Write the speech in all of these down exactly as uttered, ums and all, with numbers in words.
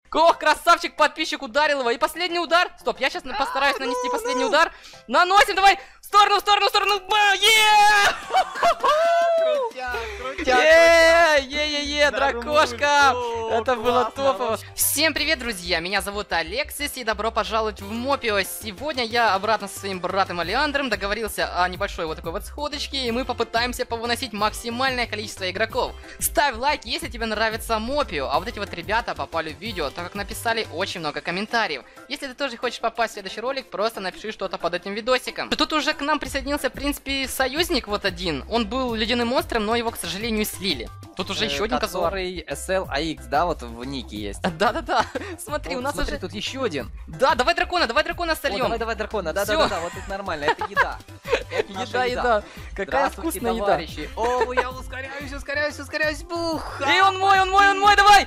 Ох, красавчик, подписчик ударил его. И последний удар. Стоп, я сейчас постараюсь нанести последний удар. Наносим, давай. В сторону, в сторону, в сторону. Е-е-е, дракошка. Это было топово. Всем привет, друзья. Меня зовут Алексис и добро пожаловать в Мопио. Сегодня я обратно со своим братом Алиандром договорился о небольшой вот такой вот сходочке. И мы попытаемся повыносить максимальное количество игроков. Ставь лайк, если тебе нравится Мопио. А вот эти вот ребята попали в видео, так как написали очень много комментариев. Если ты тоже хочешь попасть в следующий ролик, просто напиши что-то под этим видосиком. Тут уже к нам присоединился, в принципе, союзник вот один. Он был ледяным монстром, но его, к сожалению, слили. Тут уже еще один козел. Который эс эл а икс, да, вот в нике есть. Да-да-да. Смотри, у нас смотри, уже... тут еще один. Да, давай дракона, давай дракона сольем. Давай, давай дракона, да-да-да, вот это нормально, это еда. Еда, еда. Какая вкусная еда. О, я ускоряюсь, ускоряюсь, ускоряюсь, бух. И он мой, он мой, он мой, давай.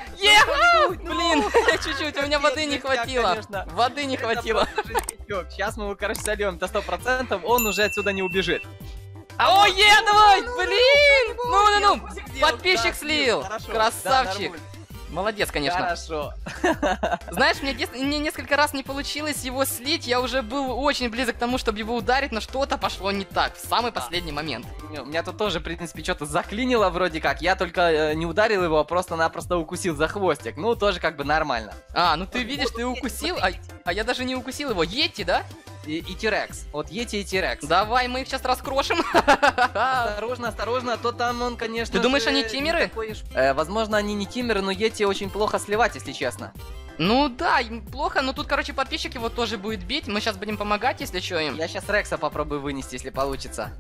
Блин, чуть-чуть, у меня воды не хватило. Воды не хватило. Сейчас мы его, короче, сольем до ста процентов, он уже отсюда не убежит. О, е, давай, блин! Ну-ну-ну, подписчик слил. Красавчик. Молодец, конечно. Хорошо. Знаешь, мне, мне несколько раз не получилось его слить. Я уже был очень близок к тому, чтобы его ударить, но что-то пошло не так в самый последний момент. У меня тут тоже, в принципе, что-то заклинило вроде как. Я только э, не ударил его, а просто-напросто укусил за хвостик. Ну, тоже как бы нормально. А, ну ты видишь, ты укусил, а, а я даже не укусил его. Йети, да? И, и Тирекс. Вот Йети и Тирекс. Давай, мы их сейчас раскрошим. Осторожно, осторожно, а то там он, конечно. Ты думаешь, они тимеры? Э, возможно, они не тимеры, но Йети очень плохо сливать, если честно. Ну да, им плохо, но тут, короче, подписчик его тоже будет бить. Мы сейчас будем помогать, если что им. Я сейчас Рекса попробую вынести, если получится.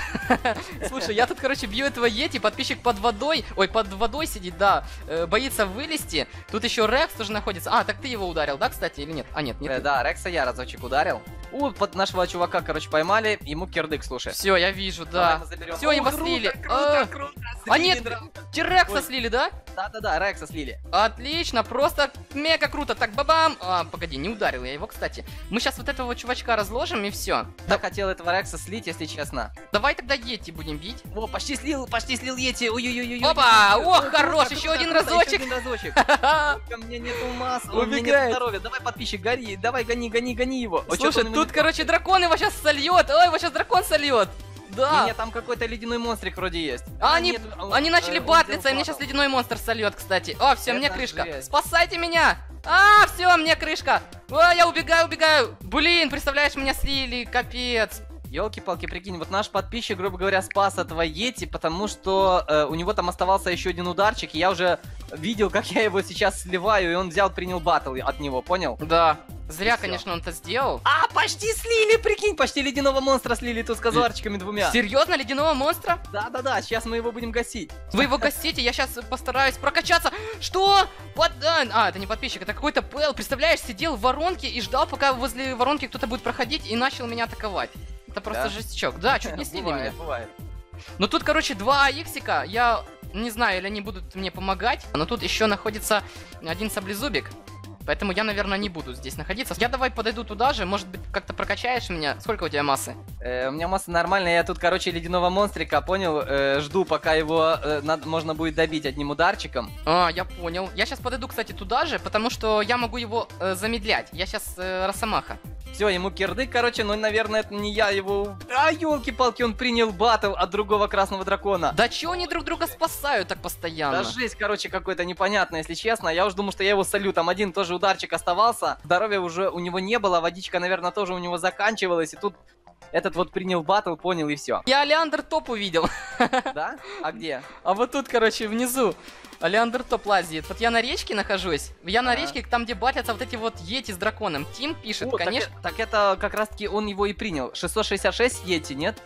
Слушай, я тут, короче, бью этого Йети, подписчик под водой, ой, под водой сидит, да, э, боится вылезти. Тут еще Рекс тоже находится. А, так ты его ударил, да, кстати, или нет? А, нет, нет. Э, да, Рекса я разочек ударил. У, под нашего чувака, короче, поймали, ему кирдык, слушай. Все, я вижу, да. Все, его слили. А, а нет, Тирекса слили, да? Да-да-да, Рекса слили. Отлично, просто мега круто. Так, бабам. А, погоди, не ударил я его, кстати. Мы сейчас вот этого чувачка разложим и все. Я хотел этого Рекса слить, если честно. Давай тогда Йети будем бить. О, почти слил, почти слил Йети. Ой-ой-ой. Опа! Ох, хорош, еще один разочек. Еще один разочек. У меня нету масс, у меня нет здоровья. Давай, подписчик, гори, давай, гони, гони, гони его. Слушай, тут, короче, дракон его сейчас сольет. Ой, его сейчас дракон сольет. Да. Нет, там какой-то ледяной монстрик вроде есть. А они, нет, он, они начали э, батлиться, и мне сейчас ледяной монстр сольет, кстати. О, все, мне крышка. Жесть. Спасайте меня! А, все, мне крышка. О, я убегаю, убегаю. Блин, представляешь, меня слили, капец. Ёлки-палки, прикинь, вот наш подписчик, грубо говоря, спас этого Йети, потому что э, у него там оставался еще один ударчик, и я уже видел, как я его сейчас сливаю, и он взял, принял баттл от него, понял? Да. Зря, конечно, он это сделал. А, почти слили, прикинь, почти ледяного монстра слили тут с козларчиками двумя. Серьезно, ледяного монстра? Да-да-да, сейчас мы его будем гасить. Вы его гасите, я сейчас постараюсь прокачаться. Что? Под... А, это не подписчик, это какой-то Пэл. Представляешь, сидел в воронке и ждал, пока возле воронки кто-то будет проходить, и начал меня атаковать. Это просто да? Жестячок. Да, чуть не слили бывает, меня. Бывает. Ну тут, короче, два иксика. Я не знаю, или они будут мне помогать. Но тут еще находится один саблезубик. Поэтому я, наверное, не буду здесь находиться. Я давай подойду туда же. Может быть, как-то прокачаешь меня. Сколько у тебя массы? Э, у меня масса нормальная. Я тут, короче, ледяного монстрика, понял? Э, жду, пока его э, надо, можно будет добить одним ударчиком. А, я понял. Я сейчас подойду, кстати, туда же, потому что я могу его э, замедлять. Я сейчас э, Росомаха. Все, ему кирдык, короче, но, наверное, это не я его... А, елки-палки, он принял баттл от другого красного дракона. Да чего они друг друга спасают так постоянно? Да жесть, короче, какой-то непонятный, если честно. Я уж думал, что я его солю. Там один тоже ударчик оставался. Здоровья уже у него не было. Водичка, наверное, тоже у него заканчивалась. И тут этот вот принял баттл, понял, и все. Я Алиандр топ увидел. Да? А где? А вот тут, короче, внизу. Алиандр топ лазит. Вот я на речке нахожусь. Я на речке, там, где батятся вот эти вот Йети с драконом. Тим пишет, конечно. Так это как раз-таки он его и принял. шестьсот шестьдесят шесть Йети, нет?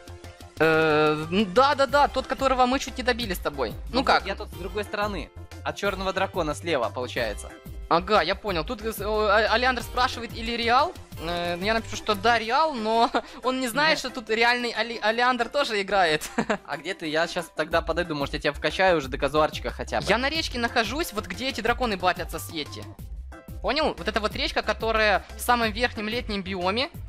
Да-да-да, тот, которого мы чуть не добили с тобой. Ну как? Я тут с другой стороны. От черного дракона слева, получается. Ага, я понял. Тут Алиандр спрашивает, или Реал. Я напишу, что да, Реал, но он не знает, что тут реальный Али Алиандр тоже играет. А где ты? Я сейчас тогда подойду, может я тебя вкачаю уже до казуарчика хотя бы. Я на речке нахожусь, вот где эти драконы батятся с Йети. Понял? Вот эта вот речка, которая в самом верхнем летнем биоме.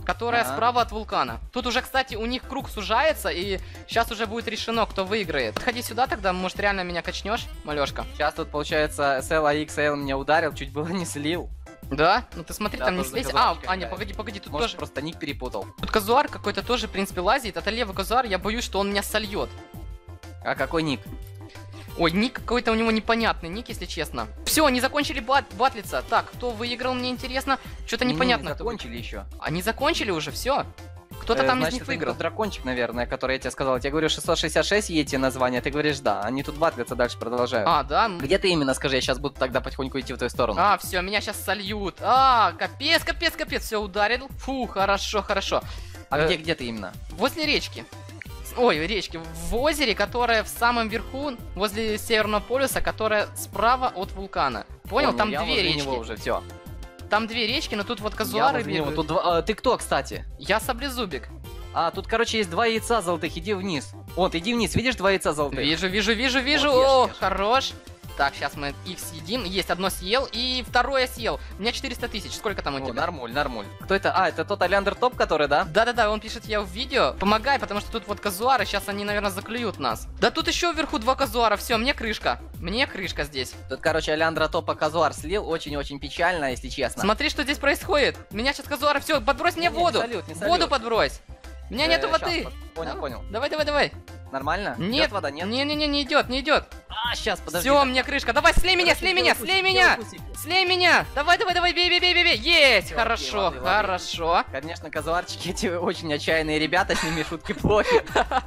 которая Ага. справа от вулкана. Тут уже, кстати, у них круг сужается, и сейчас уже будет решено, кто выиграет. Подходи сюда тогда, может, реально меня качнешь, малешка. Сейчас тут, получается, эс эл а икс эл меня ударил, чуть было не слил. Да? Ну ты смотри, Да, там не тоже слезь. А, казуарчик Аня, играет. погоди, погоди, тут Может, тоже... просто ник перепутал. Тут казуар какой-то тоже, в принципе, лазит. Это левый казуар, я боюсь, что он меня сольет. А какой ник? Ой, ник какой-то у него непонятный, ник, если честно. Все, они закончили бат батлиться. Так, кто выиграл, мне интересно. Что-то непонятно. Не кто закончили еще. Они закончили уже, все. Кто-то Э, там значит, из них это выиграл. тот дракончик, наверное, который я тебе сказал. Я тебе говорю шестьсот шестьдесят шесть Йети название, ты говоришь да. Они тут батлятся, дальше продолжают. А, да? Где ты именно, скажи, я сейчас буду тогда потихоньку идти в твою сторону. А, все, меня сейчас сольют. А, капец, капец, капец, все ударил. Фу, хорошо, хорошо. А э, где, где ты именно? Возле речки. Ой, речки. В озере, которое в самом верху, возле Северного полюса, которое справа от вулкана. Понял? Понял, Там я две возле речки. него уже, все. Там две речки, но тут вот казуары бегают. Тут два... а, ты кто, кстати? Я саблезубик. А, тут, короче, есть два яйца золотых, иди вниз. Вот, иди вниз, видишь два яйца золотых? Вижу, вижу, вижу, вижу. Вот, ешь, О, ешь. хорош. Так, сейчас мы их съедим. Есть одно съел, и второе съел. У меня четыреста тысяч. Сколько там у О, тебя? нормуль, нормуль. Кто это? А, это тот Алиандр Топ, который, да? Да-да-да, он пишет, я в видео. Помогай, потому что тут вот казуары, сейчас они, наверное, заклюют нас. Да тут еще вверху два казуара, все, мне крышка. Мне крышка здесь. Тут, короче, Алиандра Топа казуар слил, очень-очень печально, если честно. Смотри, что здесь происходит. Меня сейчас казуара, все, подбрось мне Не, не, воду. не салют, не Воду салют. подбрось. У меня Э, нету щас, воды. вот, Понял, Да? понял. Давай, давай, давай. Нормально? Нет, Идёт вода, нет? Не-не-не, не идет, не идет. А, сейчас, подожди. Все, мне крышка. Давай, слей меня, слей меня, слей меня. Слей меня! Давай, давай, давай, бей, бей, бей, бей, бей! Есть! Всё, Хорошо, окей, воды, воды. хорошо. Конечно, казуарчики эти очень отчаянные ребята, с ними шутки плохи.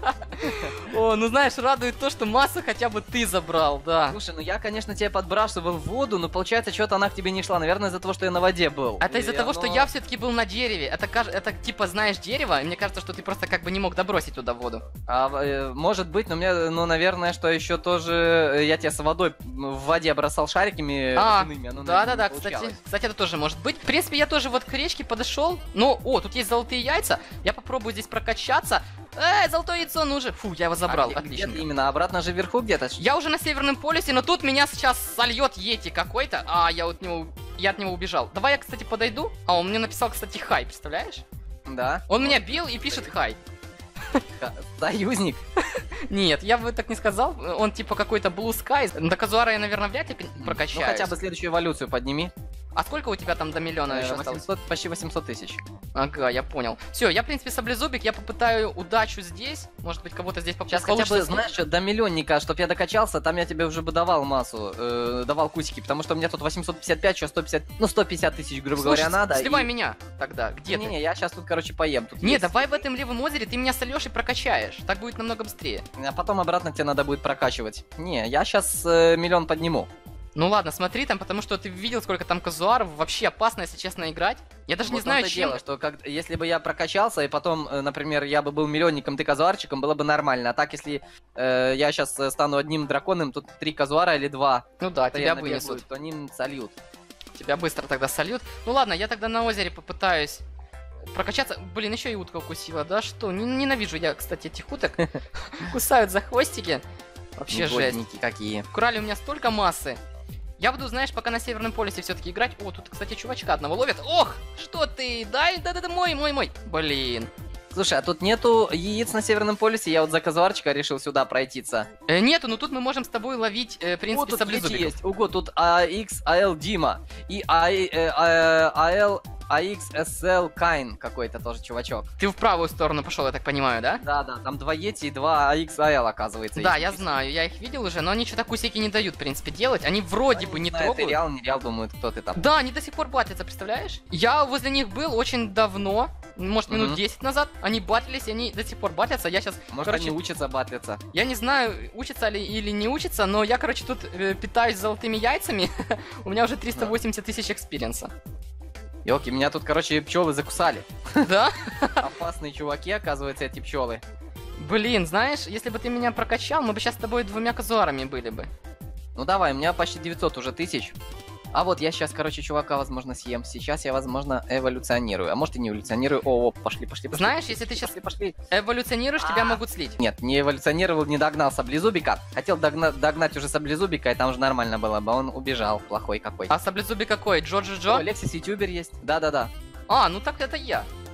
О, ну знаешь, радует то, что массу хотя бы ты забрал, да. Слушай, ну я, конечно, тебя подбрасывал в воду, но получается, что-то она к тебе не шла. Наверное, из-за того, что я на воде был. Это из-за И того, что оно- я все-таки был на дереве. Это, каж- это типа, знаешь, дерево, и мне кажется, что ты просто как бы не мог добросить туда воду. А, э, может быть, но мне, ну, наверное, что еще тоже э, я тебя с водой в воде бросал шариками А, водяными, оно, да, да, наверное, да, не кстати, получалось. кстати, это тоже может быть. В принципе, я тоже вот к речке подошел. Но, о, тут есть золотые яйца. Я попробую здесь прокачаться. Эй, золотое яйцо, ну же. Фу, я его забрал, А где- отлично. где ты именно? Обратно же вверху где-то? Я уже на Северном полюсе, но тут меня сейчас сольет Йети какой-то. А, я от него, я от него убежал. Давай я, кстати, подойду. А, он мне написал, кстати, хай, представляешь? Да. Он меня бил и пишет хай. Ха- Союзник. Нет, я бы так не сказал. Он типа какой-то Blue Sky. До казуара я, наверное, вряд ли Ну, прокачаюсь. хотя бы следующую эволюцию подними. А сколько у тебя там до миллиона Э, еще осталось? восемьсот, почти восемьсот тысяч. Ага, я понял. Все, я, в принципе, саблезубик, я попытаю удачу здесь. Может быть, кого-то здесь поп- Сейчас хотя бы, получится знаешь, что, до миллионника, чтоб я докачался, там я тебе уже бы давал массу, э, давал кусики, потому что у меня тут восемьсот пятьдесят пять, еще сто пятьдесят, ну сто пятьдесят тысяч, грубо Слушай, говоря, надо. сливай и- меня тогда. Где ты? Не-не, я сейчас тут, короче, поем. Тут Не, есть. давай в этом левом озере ты меня сольешь и прокачаешь. Так будет намного быстрее. А потом обратно тебе надо будет прокачивать. Не, я сейчас э, миллион подниму. Ну ладно, смотри там, потому что ты видел, сколько там казуаров. Вообще опасно, если честно, играть. Я даже не Вот в знаю, том-то чем... дело, что как, если бы я прокачался, и потом, э, например, я бы был миллионником, ты казуарчиком, было бы нормально. А так, если э, я сейчас стану одним драконом, тут три казуара или два, Ну да, тебя постоянно вынесут. бегают, то они сольют. Тебя быстро тогда сольют. Ну ладно, я тогда на озере попытаюсь прокачаться. Блин, еще и утка укусила, да что? Не- Ненавижу я, кстати, этих уток. Кусают за хвостики. Вообще жесть. Негодники какие. Украли у меня столько массы. Я буду, знаешь, пока на Северном полюсе все-таки играть. О, тут, кстати, чувачка одного ловят. Ох, что ты? Дай, да-да-да, мой, мой, мой. Блин. Слушай, а тут нету яиц на Северном полюсе, я вот за казуарчика решил сюда пройтиться. Э, нету, но тут мы можем с тобой ловить, э, в О, принципе, тут саблезубиков. третий есть. Ого, тут а икс эй эл Дима и а эл а икс эс эл Кайн какой-то тоже чувачок. Ты в правую сторону пошел, я так понимаю, да? Да-да, там два Йети и два а икс эй эл оказывается. Да, есть. я знаю, я их видел уже, но они что-то кусики не дают, в принципе, делать. Они вроде бы не знаю, ты трогают. реал, не реал, думают, кто ты там. Да, они до сих пор батлятся, представляешь? Я возле них был очень давно, может, минут Мгм. десять назад. Они батлились, и они до сих пор батлятся. Я сейчас, Может, короче, они учатся батлиться. я не знаю, учатся ли или не учатся, но я, короче, тут э, питаюсь золотыми яйцами. У меня уже триста восемьдесят тысяч экспириенса. Ёлки, меня тут, короче, пчелы закусали. Да? Опасные чуваки, оказывается, эти пчелы. Блин, знаешь, если бы ты меня прокачал, мы бы сейчас с тобой двумя казуарами были бы. Ну давай, у меня почти девятьсот уже тысяч. А вот я сейчас, короче, чувака, возможно, съем. Сейчас я, возможно, эволюционирую. А может и не эволюционирую. О, о, пошли, пошли, пошли. Знаешь, пошли, если ты пошли, сейчас пошли, пошли. эволюционируешь, тебя А. могут слить. Нет, не эволюционировал, не догнал саблезубика. Хотел догна- догнать уже саблезубика, и там уже нормально было бы. Он убежал, плохой какой. А саблезубик какой? Джорджи О, Джо? Лексис ютубер есть. Да-да-да. А, ну так это я.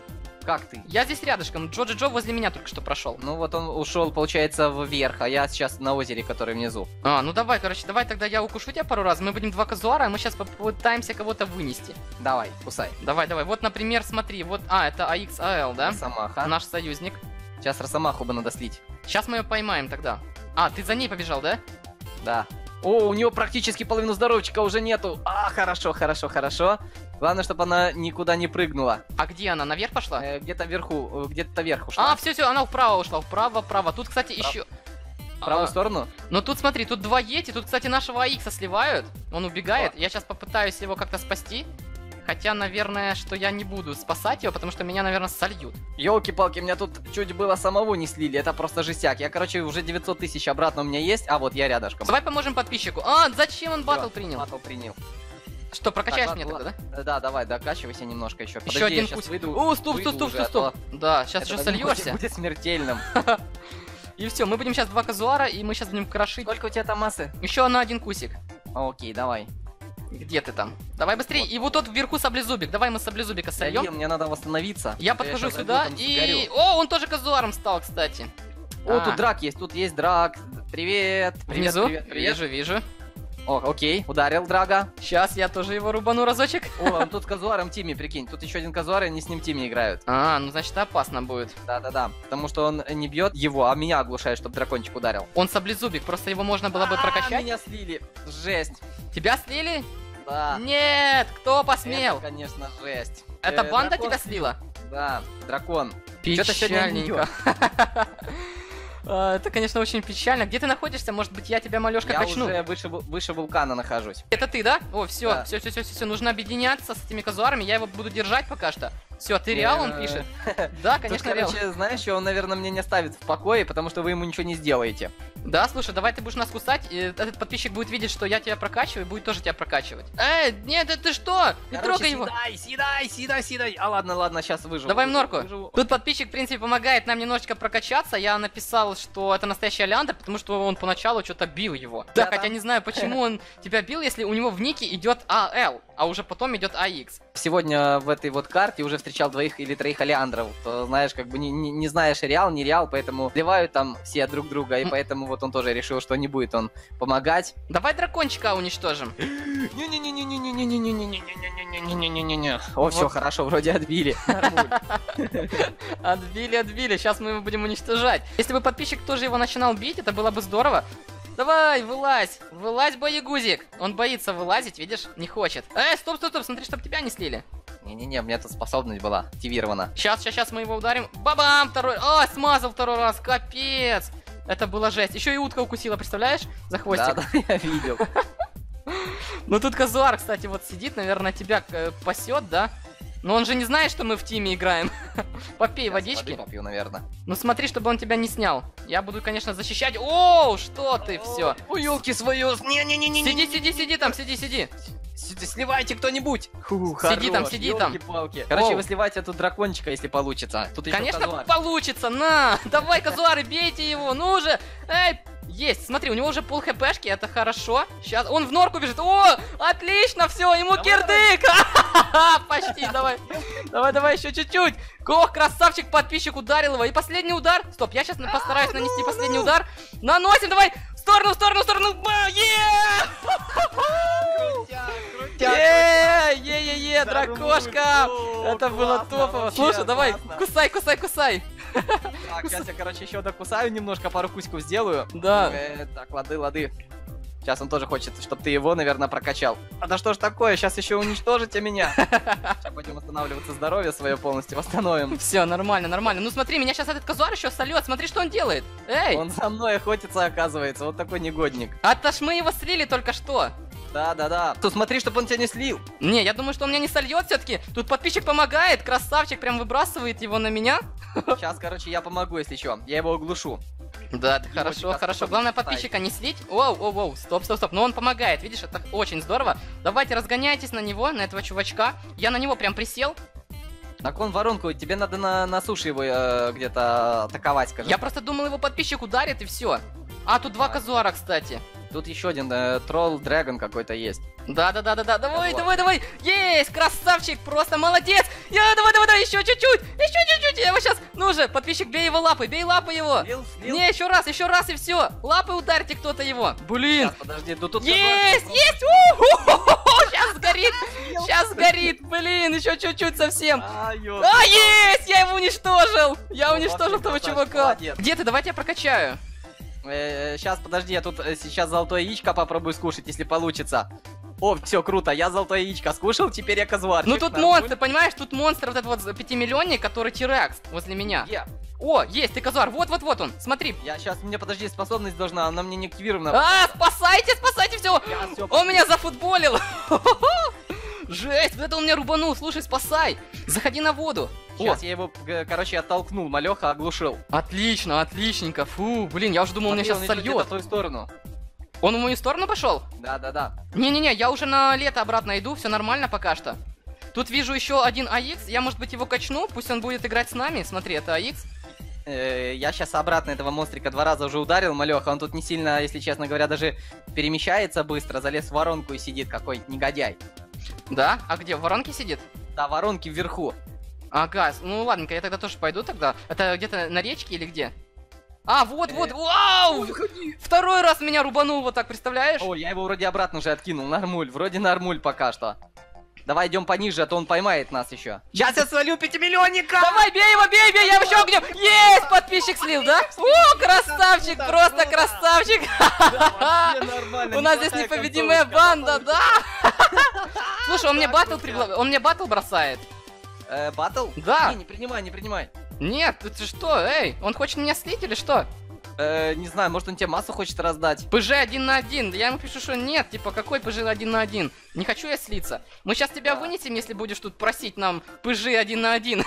Как ты? Я здесь рядышком. Джоджи Джо возле меня только что прошел. Ну вот он ушел, получается, вверх, а я сейчас на озере, который внизу. А, ну давай, короче, давай тогда я укушу тебя пару раз. Мы будем два казуара, а мы сейчас попытаемся кого-то вынести. Давай, кусай. Давай, давай. Вот, например, смотри, вот, а, это эй икс эй эл, да? Росомаха. Наш союзник. Сейчас Росомаху бы надо слить. Сейчас мы ее поймаем тогда. А, ты за ней побежал, да? Да. О, у него практически половину здоровчика уже нету. А, хорошо, хорошо, хорошо. Главное, чтобы она никуда не прыгнула. А где она? Наверх пошла? Э, где-то вверху, э, где-то вверх ушла. А, все, все, она вправо ушла, вправо, вправо. Тут, кстати, Прав- еще. В правую А, сторону? Но тут смотри, тут два Йети, тут, кстати, нашего эй икса сливают. Он убегает. Я сейчас попытаюсь его как-то спасти. Хотя, наверное, что я не буду спасать его, потому что меня, наверное, сольют. Ёлки-палки, меня тут чуть было самого не слили, это просто жестяк. Я, короче, уже девятьсот тысяч обратно у меня есть, а вот я рядышком. Давай поможем подписчику. А, зачем он Всё, батл принял? Батл принял. Что, прокачаешь Так, меня ладно, тогда, да? ладно. Да, давай, докачивайся немножко еще. Еще один путь. О, стоп, стоп, стоп, стоп, стоп. Да, сейчас еще сольешься. Будет смертельным. И все, мы будем сейчас два казуара, и мы сейчас будем крошить. Сколько у тебя там массы? Еще на один кусик. Окей, давай. Где ты там? Давай быстрее. Вот. И вот тот вверху саблезубик. Давай мы саблезубика сольем. Сольем, мне надо восстановиться. Я А то подхожу щас сюда зайду, там и... сгорю. О, он тоже казуаром стал, кстати. О, А. тут драк есть, тут есть драк. Привет, привет, Внизу? привет, привет. Вижу, вижу. О, окей, ударил драга. Сейчас я тоже его рубану разочек. О, он тут с казуаром в тиме, прикинь. Тут еще один казуар, и они с ним в тиме играют. А, ну значит опасно будет. Да-да-да, потому что он не бьет его, а меня оглушает, чтобы дракончик ударил. Он саблезубик, просто его можно было бы А, прокачать. меня слили, жесть. Тебя слили? Да. Нет, кто посмел? Это, конечно, жесть. Это Э, банда дракон тебя слил. слила? Да, дракон. Чё-то сегодня не Печальненько. А, Это, конечно, очень печально. Где ты находишься? Может быть, я тебя, малёшка, Я качну? уже выше, ву- выше вулкана нахожусь. Это ты, да? О, все, Да. все, все, все, все, нужно объединяться с этими казуарами. Я его буду держать пока что. Все, ты реал, он Э, пишет. Да, Тут, конечно, реал. короче, знаешь, что он, наверное, мне не оставит в покое, потому что вы ему ничего не сделаете. Да, слушай, давай ты будешь нас кусать, и этот подписчик будет видеть, что я тебя прокачиваю, и будет тоже тебя прокачивать. Эй, нет, это ты что? Не Короче, трогай его. съедай, съедай, съедай, съедай. А ладно, ладно, сейчас выживу. Давай в выживу, норку. выживу. Тут подписчик, в принципе, помогает нам немножечко прокачаться. Я написал, что это настоящий Алиандр, потому что он поначалу что-то бил его. Да, Да, хотя да. не знаю, почему он тебя бил, если у него в нике идет эй эл, а уже потом идет эй икс. Сегодня в этой вот карте уже встречал двоих или троих Алиандров. То, знаешь, как бы не, не, не знаешь, реал, не реал, поэтому сливают там все друг друга, и М. поэтому вот он тоже решил, что не будет он помогать. Давай дракончика уничтожим. Не-не-не-не-не-не-не-не-не-не-не-не-не-не-не-не. О, все хорошо, вроде отбили. Отбили, отбили, сейчас мы его будем уничтожать. Если бы подписчик тоже его начинал бить, это было бы здорово. Давай, вылазь, вылазь, боегузик. Он боится вылазить, видишь, не хочет. Эй, стоп, стоп, стоп, смотри, чтобы тебя не слили. Не-не-не, у меня тут способность была активирована. Сейчас, сейчас, сейчас мы его ударим. Бабам, второй. А, смазал второй раз, капец. Это была жесть. Еще и утка укусила, представляешь? За хвостик. Да-да, я видел. Ну тут казуар, кстати, вот сидит, наверное, тебя э, пасет, да? Но он же не знает, что мы в тиме играем. Попей Сейчас водички. воды попью, наверное. Ну смотри, чтобы он тебя не снял. Я буду, конечно, защищать. Оу, что ты, все. Ой, елки свою. Не-не-не-не. Сиди, сиди, сиди там, сиди, сиди. Сиди, сливайте кто-нибудь. Фу, Сиди там, хорош, сиди там. ёлки-палки. Короче, Оу. вы сливайте тут дракончика, если получится. Тут еще Конечно, казуар. получится, на! Давай, казуары, бейте его, ну же! Эй, есть, смотри, у него уже пол хпшки, это хорошо. Сейчас, он в норку бежит, о, отлично, все, ему Давай, кирдык! Почти, давай, давай, давай, еще чуть-чуть. Ох, красавчик, подписчик ударил его. И последний удар, стоп, я сейчас постараюсь нанести последний удар. Наносим, давай, в сторону, в сторону, в сторону, Ба, е! Е-е-е, дракошка! Это было топово. Слушай, давай, кусай, кусай, кусай. Так, сейчас я, короче, еще докусаю немножко, пару кусиков сделаю. Да. Э, так, лады, лады. Сейчас он тоже хочет, чтобы ты его, наверное, прокачал. А да что ж такое, сейчас еще уничтожите меня. Сейчас будем восстанавливаться, здоровье свое полностью восстановим. Все, нормально, нормально. Ну смотри, меня сейчас этот казуар еще сольет. Смотри, что он делает. Эй, Он за мной охотится, оказывается, вот такой негодник. это ж мы его слили только что. Да-да-да. То смотри, чтобы он тебя не слил. Не, я думаю, что он меня не сольет все-таки. Тут подписчик помогает, красавчик прям выбрасывает его на меня. Сейчас, короче, я помогу, если что. Я его оглушу. Да, ты Его хорошо, тебя хорошо. способен Главное ставить. подписчика не слить. Оу, оу, оу, стоп, стоп, стоп. Но он помогает, видишь, это очень здорово. Давайте разгоняйтесь на него, на этого чувачка. Я на него прям присел. Наклон воронку, тебе надо на, на суше его э, где-то атаковать, скажи. Я просто думал, его подписчик ударит и все. А, тут два А. казуара, кстати. Тут еще один э, тролл дрэгон какой-то есть. Да, да, да, да, да. Давай, Вот. давай, давай. Есть, красавчик, просто молодец. Я, давай, давай, давай, еще чуть-чуть, еще чуть-чуть. Я его сейчас, ну же, подписчик, бей его лапы, бей лапы его. Слил, слил. Не, еще раз, еще раз и все. Лапы ударьте кто-то его. Блин. Сейчас, подожди, ну тут... Есть, есть! Сейчас сгорит! Сейчас сгорит! Блин, еще чуть-чуть совсем! А, ё- А, есть! Я его уничтожил! Я Ну, уничтожил вообще того красавчик, чувака! молодец. Где ты? Давай я прокачаю. Сейчас, подожди, я тут э, сейчас золотое яичко попробую скушать, если получится. О, все, круто, я золотое яичко скушал, теперь я казуарчик. Ну тут нормуль. монстр, понимаешь? Тут монстр вот этот вот пятимиллионник, который Тирекс возле меня. Е. О, есть, ты казуар, вот-вот-вот он, смотри. Я сейчас, мне, подожди, способность должна, она мне не активирована. А, спасайте, спасайте, все! Я всё Он меня зафутболил! Жесть, вот это он меня рубанул, слушай, спасай! Заходи на воду. Сейчас О, я его, г- короче, оттолкнул, малеха оглушил. отлично, отличненько. Фу, блин, я уже думал, он меня Смотри, сейчас он идет где-то сольет. в твою сторону. Он в мою сторону пошел? Да-да-да. Не-не-не, я уже на лето обратно иду, все нормально пока что. Тут вижу еще один АИКС, я, может быть, его качну, пусть он будет играть с нами. Смотри, это АИКС. Э, Я сейчас обратно этого монстрика два раза уже ударил, малеха. Он тут не сильно, если честно говоря, даже перемещается быстро, залез в воронку и сидит какой негодяй. Да? А где, в воронке сидит? Да, воронки вверху. Ага, ну ладненько, я тогда тоже пойду тогда. Это где-то на речке или где? А, вот, вот, Э, вау! Второй раз меня рубанул вот так, представляешь? О, я его вроде обратно уже откинул, нормуль, вроде нормуль пока что. Давай идем пониже, а то он поймает нас еще. Сейчас я свалю пятимиллионника! Давай, бей его, бей, бей, я еще огнем! Есть, подписчик слил, да? О, красавчик, Да, просто круто. красавчик! Вообще нормально, У нас здесь неплохая непобедимая концовочка. банда, да? Слушай, он мне Так, батл круто. пригла... Он мне батл бросает. Э, Батл? Да. Не, не принимай, не принимай. Нет, ты что, эй, он хочет меня слить или что? Э, не знаю, может он тебе массу хочет раздать. ПЖ один на один. Я ему пишу, что нет, типа, какой ПЖ один на один? Не хочу я слиться. Мы сейчас тебя Да. вынесем, если будешь тут просить нам ПЖ один на один.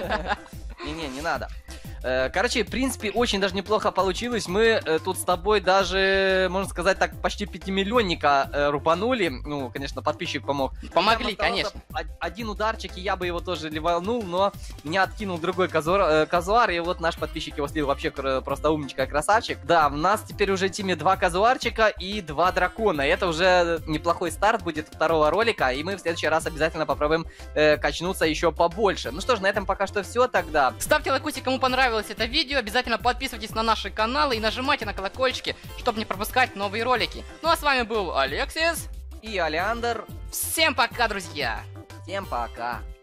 Не-не, не надо. Э, Короче, в принципе, очень даже неплохо получилось. Мы э, тут с тобой даже, можно сказать так, почти пятимиллионника э, рубанули. Ну, конечно, подписчик помог. Помогли, Там оставался конечно. од- Один ударчик, и я бы его тоже ливанул, но меня откинул другой казуар, э, казуар, и вот наш подписчик его слил. Вообще кр- просто умничка, красавчик. Да, у нас теперь уже в тиме два казуарчика и два дракона. И это уже неплохой старт будет второго ролика, и мы в следующий раз обязательно попробуем э, качнуться еще побольше. Ну что ж, на этом пока что все тогда. Ставьте лайкосик, кому понравилось это видео. Обязательно подписывайтесь на наши каналы и нажимайте на колокольчики, чтобы не пропускать новые ролики. Ну а с вами был Алексис. И Алиандр. Всем пока, друзья! Всем пока.